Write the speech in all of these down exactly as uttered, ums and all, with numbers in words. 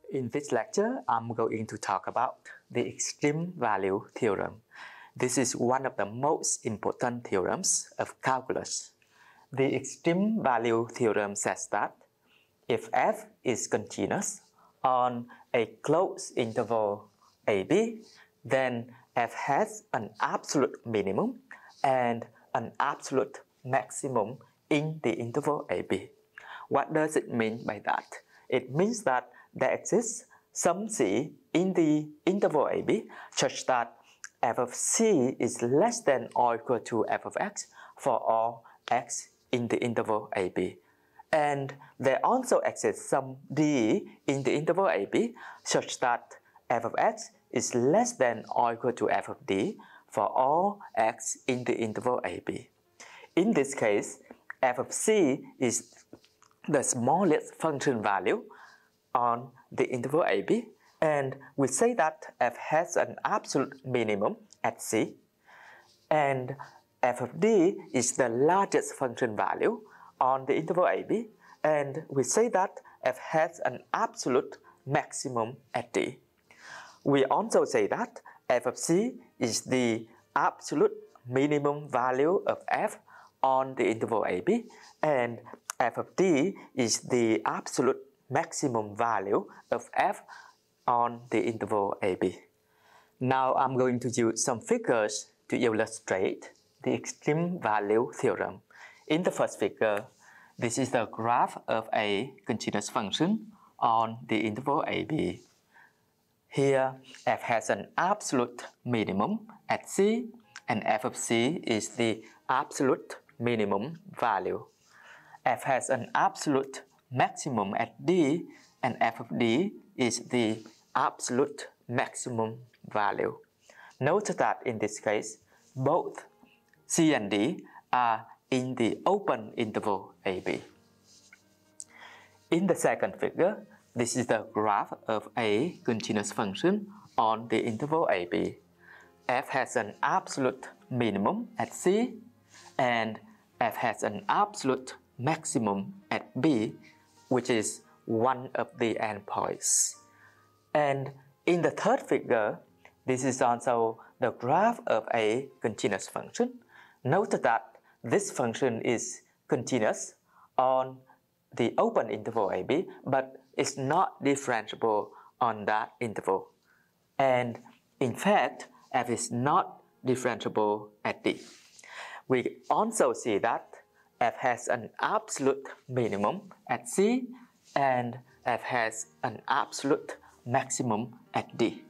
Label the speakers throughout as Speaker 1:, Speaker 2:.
Speaker 1: In this lecture, I'm going to talk about the extreme value theorem. This is one of the most important theorems of calculus. The extreme value theorem says that if f is continuous on a closed interval a b, then f has an absolute minimum and an absolute maximum in the interval a b. What does it mean by that? It means that there exists some c in the interval a b such that f of c is less than or equal to f of x for all x in the interval a b. And there also exists some d in the interval a b such that f of x is less than or equal to f of d for all x in the interval a b. In this case, f of c is the smallest function value on the interval a b, and we say that f has an absolute minimum at c, and f of d is the largest function value on the interval a b, and we say that f has an absolute maximum at d. We also say that f of c is the absolute minimum value of f on the interval a b, and f of d is the absolute maximum value of f on the interval a b. Now I'm going to use some figures to illustrate the extreme value theorem. In the first figure, this is the graph of a continuous function on the interval a b. Here, f has an absolute minimum at c, and f of c is the absolute minimum value. F has an absolute maximum at d, and f of d is the absolute maximum value. Note that in this case, both c and d are in the open interval a b. In the second figure, this is the graph of a continuous function on the interval a b. F has an absolute minimum at c, and f has an absolute maximum at b, which is one of the endpoints. And in the third figure, this is also the graph of a continuous function. Note that this function is continuous on the open interval a b, but it's not differentiable on that interval. And in fact, f is not differentiable at d. We also see that f has an absolute minimum at c, and f has an absolute maximum at d.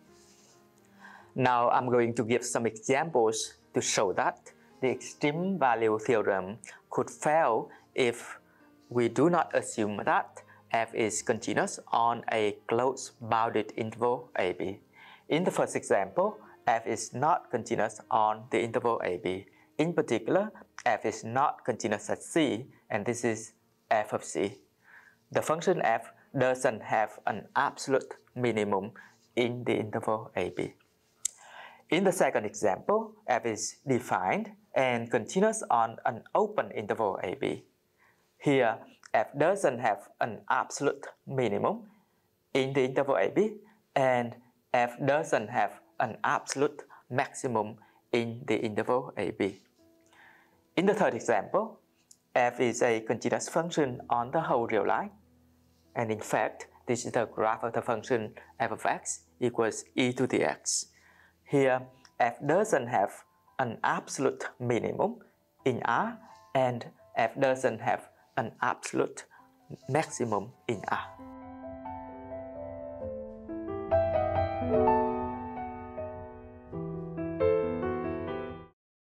Speaker 1: Now I'm going to give some examples to show that the extreme value theorem could fail if we do not assume that f is continuous on a closed bounded interval a b. In the first example, f is not continuous on the interval a b. In particular, f is not continuous at c, and this is f of c. The function f doesn't have an absolute minimum in the interval a b. In the second example, f is defined and continuous on an open interval a b. Here, f doesn't have an absolute minimum in the interval a b, and f doesn't have an absolute maximum in the interval a b. In the third example, f is a continuous function on the whole real line, and in fact, this is the graph of the function f of x equals e to the x. Here, f doesn't have an absolute minimum in R, and f doesn't have an absolute maximum in R.